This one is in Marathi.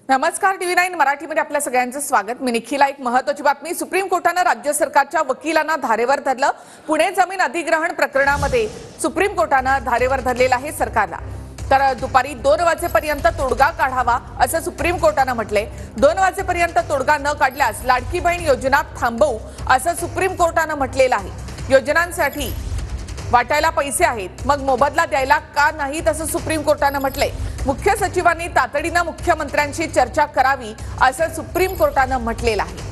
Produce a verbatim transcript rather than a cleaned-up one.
नमस्कार टीव्ही नाईन मराठीमध्ये आपल्या सगळ्यांचं स्वागत। मी निखिला। एक महत्त्वाची बातमी, सुप्रीम कोर्टाने राज्य सरकारच्या वकिलांना धारेवर धरलं। पुणे जमीन अधिग्रहण प्रकरणामध्ये सुप्रीम कोर्टाने धारेवर धरलेलं आहे सरकारला। तर दुपारी दोन वाजेपर्यंत तोडगा काढावा असं सुप्रीम कोर्टाने म्हटले। दोन वाजेपर्यंत तोडगा न काढल्यास लाडकी बहीण योजना थांबवू असं सुप्रीम कोर्टाने म्हटलेलं आहे। योजनांसाठी वाटायला पैसे आहेत, मग मोबदला द्यायला का नाही असं सुप्रीम कोर्टाने म्हटले। मुख्य सचिवांनी तातडीने मुख्यमंत्र्यांशी चर्चा करावी असं सुप्रीम कोर्टाने म्हटलेलं आहे।